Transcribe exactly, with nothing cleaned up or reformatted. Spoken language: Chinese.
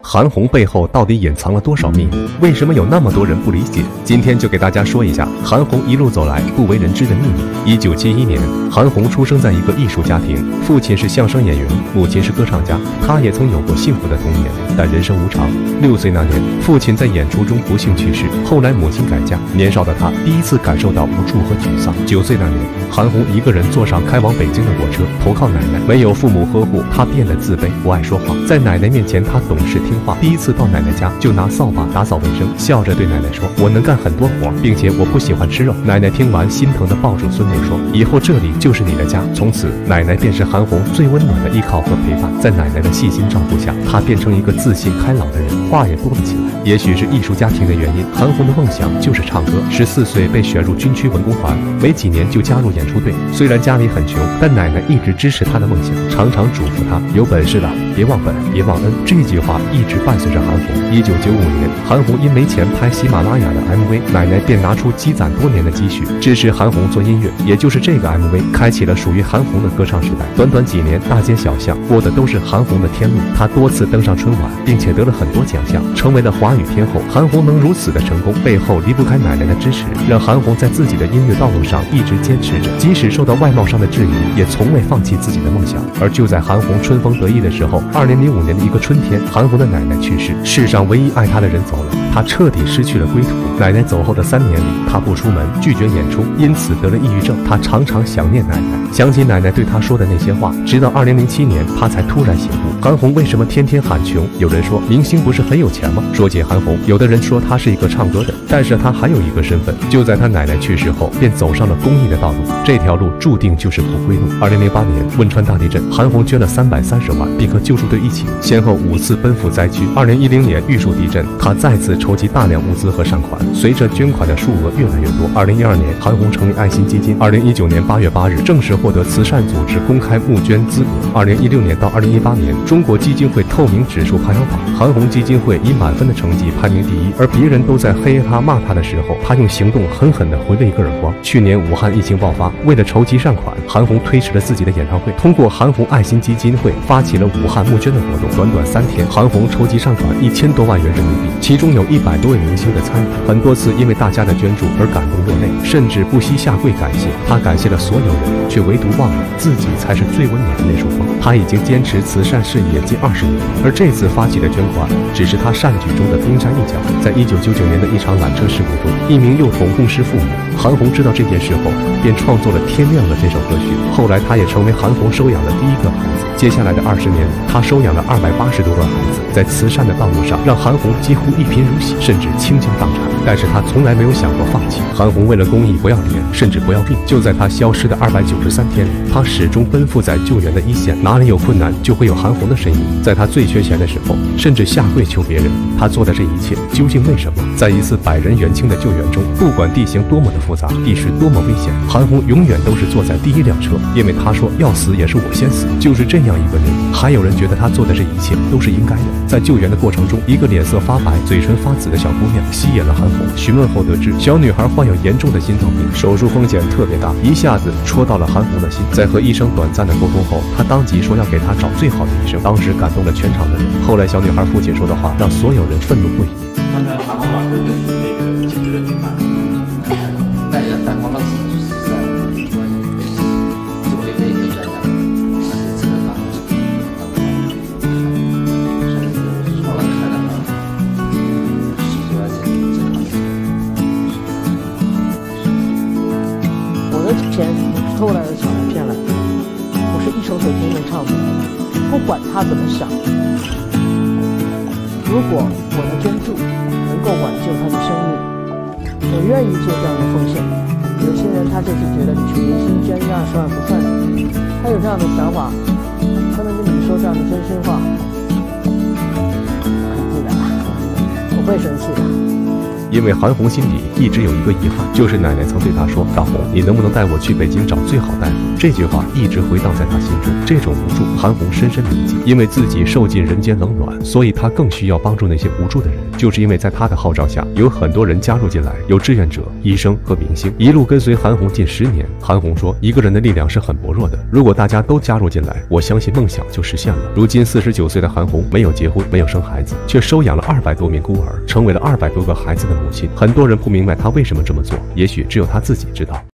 韩红背后到底隐藏了多少秘密？为什么有那么多人不理解？今天就给大家说一下韩红一路走来不为人知的秘密。一九七一年，韩红出生在一个艺术家庭，父亲是相声演员，母亲是歌唱家。她也曾有过幸福的童年，但人生无常。六岁那年，父亲在演出中不幸去世，后来母亲改嫁。年少的她第一次感受到无助和沮丧。九岁那年，韩红一个人坐上开往北京的火车，投靠奶奶。没有父母呵护，她变得自卑，不爱说话。在奶奶面前，她懂事听话。第一次到奶奶家，就拿扫把打扫卫生，笑着对奶奶说：“我能干很多活，并且我不喜欢吃肉。”奶奶听完，心疼地抱住孙女说：“以后这里就是你的家。”从此，奶奶便是韩红最温暖的依靠和陪伴。在奶奶的细心照顾下，她变成一个自信开朗的人，话也多了起来。也许是艺术家庭的原因，韩红的梦想就是唱歌。十四岁被选入军区文工团，没几年就加入演出队。虽然家里很穷，但奶奶一直支持她的梦想，常常嘱咐她：“有本事了，别忘本，别忘恩。”这句话一直伴随着韩红。一九九五年，韩红因没钱拍喜马拉雅的 M V， 奶奶便拿出积攒多年的积蓄支持韩红做音乐。也就是这个 M V， 开启了属于韩红的歌唱时代。短短几年，大街小巷播的都是韩红的天路。她多次登上春晚，并且得了很多奖项，成为了华语天后。韩红能如此的成功，背后离不开奶奶的支持，让韩红在自己的音乐道路上一直坚持着，即使受到外貌上的质疑，也从未放弃自己的梦想。而就在韩红春风得意的时候，二零零五年的一个春天，韩红的奶奶去世，世上唯一爱她的人走了，她彻底失去了归途。奶奶走后的三年里，她不出门，拒绝演出，因此得了抑郁症。她常常想念奶奶，想起奶奶对她说的那些话，直到二零零七年，她才突然醒悟。韩红为什么天天喊穷？有人说明星不是很有钱吗？说起韩红，有的人说她是一个唱歌的，但是她还有一个身份，就在她奶奶去世后，便走上了公益的道路。这条路注定就是不归路。二零零八年汶川大地震，韩红捐了三百三十万，并和救助队一起，先后五次奔赴灾区。二零一零年玉树地震，她再次筹集大量物资和善款，随着捐款的数额越来越多。二零一二年，韩红成立爱心基金。二零一九年八月八日，正式获得慈善组织公开募捐资格。二零一六年到二零一八年，中国基金会透明指数排行榜，韩红基金会以满分的成绩排名第一。而别人都在黑她骂她的时候，她用行动狠狠地回了一个耳光。去年武汉疫情爆发，为了筹集善款，韩红推迟了自己的演唱会，通过韩红爱心基金会发起了武汉募捐的活动。短短三天，韩红筹集善款一千多万元人民币，其中有一百多位明星的参与。很多次因为大家的捐助而感动落泪，甚至不惜下跪感谢。她感谢了所有人，却唯独忘了自己才是最温暖的那束光。她已经坚持慈善事业近二十年，而这次发起的捐款只是她善举中的冰山一角。在一九九九年的一场缆车事故中，一名幼童痛失父母。韩红知道这件事后，便创作了《天亮了》这首歌曲。后来，她也成为韩红收养的第一个孩子。接下来的二十年，她收养了二百八十多个孩子，在慈善的道路上，让韩红几乎一贫如洗，甚至倾家荡产。但是她从来没有想过放弃。韩红为了公益不要脸，甚至不要命。就在她消失的二百九十三天里，她始终奔赴在救援的一线，哪里有困难就会有韩红的身影。在她最缺钱的时候，甚至下跪求别人。她做的这一切究竟为什么？在一次百人援清的救援中，不管地形多么的复杂，地势多么危险，韩红永远都是坐在第一辆车，因为她说要死也是我先死。就是这样一个人，还有人觉得她做的这一切都是应该的。在救援的过程中，一个脸色发白、嘴唇发紫的小姑娘吸引了韩红。询问后得知，小女孩患有严重的心脏病，手术风险特别大，一下子戳到了韩红的心。在和医生短暂的沟通后，她当即说要给她找最好的医生，当时感动了全场的人。后来小女孩父亲说的话让所有人愤怒不已。 刚才韩红老师那个解决的挺好，大家闪光的指数是在作为这个专家，还是这个方式，说了开了嘛，是主要是这个。 我的钱是偷来的，抢来骗来的，我是一首首听能唱的，不管他怎么想。如果我的捐助能够挽救他的生命，我愿意做这样的奉献。有些人他就是觉得你去明星捐一二十万不算，他有这样的想法，他能跟你说这样的真心话，很自然，我不会生气的。 因为韩红心里一直有一个遗憾，就是奶奶曾对她说：“大红，你能不能带我去北京找最好大夫？” 这句话一直回荡在他心中。这种无助，韩红深深理解，因为自己受尽人间冷暖，所以他更需要帮助那些无助的人。就是因为在他的号召下，有很多人加入进来，有志愿者、医生和明星，一路跟随韩红近十年。韩红说，一个人的力量是很薄弱的，如果大家都加入进来，我相信梦想就实现了。如今四十九岁的韩红没有结婚，没有生孩子，却收养了二百多名孤儿，成为了二百多个孩子的母亲。很多人不明白她为什么这么做，也许只有她自己知道。